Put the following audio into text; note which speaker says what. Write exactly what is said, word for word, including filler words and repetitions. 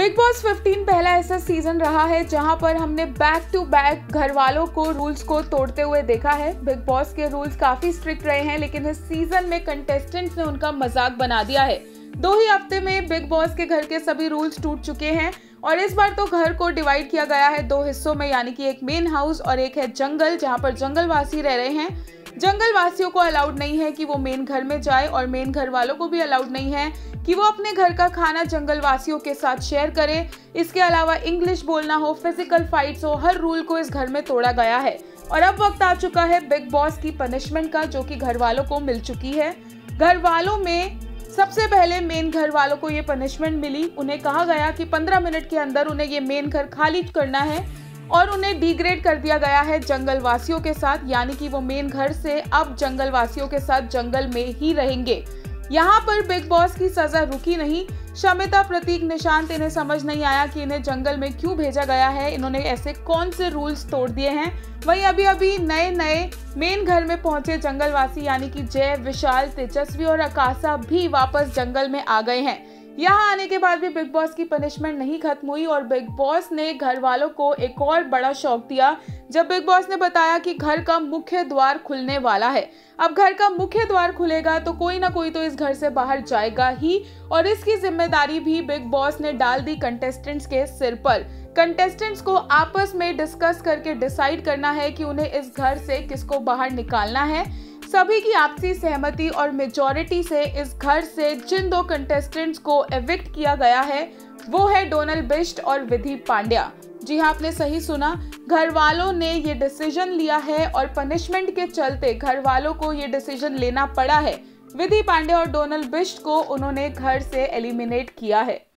Speaker 1: Big boss पंद्रह पहला ऐसा सीजन रहा है जहां पर हमने बैक टू बैक घर वालों को रूल्स को तोड़ते हुए देखा है। बिग बॉस के रूल्स काफी स्ट्रिक्ट रहे हैं, लेकिन इस सीजन में कंटेस्टेंट्स ने उनका मजाक बना दिया है। दो ही हफ्ते में बिग बॉस के घर के सभी रूल्स टूट चुके हैं और इस बार तो घर को डिवाइड किया गया है दो हिस्सों में, यानी कि एक मेन हाउस और एक है जंगल, जहां पर जंगलवासी रह रहे हैं। जंगल वासियों को अलाउड नहीं है कि वो मेन घर में जाए और मेन घर वालों को भी अलाउड नहीं है कि वो अपने घर का खाना जंगल वासियों के साथ शेयर करें। इसके अलावा इंग्लिश बोलना हो, फिजिकल फाइट्स हो, हर रूल को इस घर में तोड़ा गया है। और अब वक्त आ चुका है बिग बॉस की पनिशमेंट का, जो कि घर वालों को मिल चुकी है। घर वालों में सबसे पहले मेन घर वालों को ये पनिशमेंट मिली। उन्हें कहा गया कि पंद्रह मिनट के अंदर उन्हें ये मेन घर खाली करना है और उन्हें डिग्रेड कर दिया गया है जंगल वासियों के साथ, यानी कि वो मेन घर से अब जंगल वासियों के साथ जंगल में ही रहेंगे। यहाँ पर बिग बॉस की सजा रुकी नहीं। शमिता, प्रतीक, निशांत, इन्हें समझ नहीं आया कि इन्हें जंगल में क्यों भेजा गया है, इन्होंने ऐसे कौन से रूल्स तोड़ दिए हैं। वहीं अभी अभी नए नए मेन घर में पहुंचे जंगलवासी यानी कि जय, विशाल, तेजस्वी और आकाशा भी वापस जंगल में आ गए हैं। यहाँ आने के बाद भी बिग बॉस की पनिशमेंट नहीं खत्म हुई और बिग बॉस ने घर वालों को एक और बड़ा शॉक दिया जब बिग बॉस ने बताया कि घर का मुख्य द्वार खुलने वाला है। अब घर का मुख्य द्वार खुलेगा तो कोई ना कोई तो इस घर से बाहर जाएगा ही, और इसकी जिम्मेदारी भी बिग बॉस ने डाल दी कंटेस्टेंट्स के सिर पर। कंटेस्टेंट्स को आपस में डिस्कस करके डिसाइड करना है कि उन्हें इस घर से किसको बाहर निकालना है। सभी की आपसी सहमति और मेजॉरिटी से इस घर से जिन दो कंटेस्टेंट्स को एविक्ट किया गया है वो है डोनल बिष्ट और विधि पांड्या। जी हाँ, आपने सही सुना, घर वालों ने ये डिसीजन लिया है और पनिशमेंट के चलते घर वालों को ये डिसीजन लेना पड़ा है। विधि पांड्या और डोनल बिष्ट को उन्होंने घर से एलिमिनेट किया है।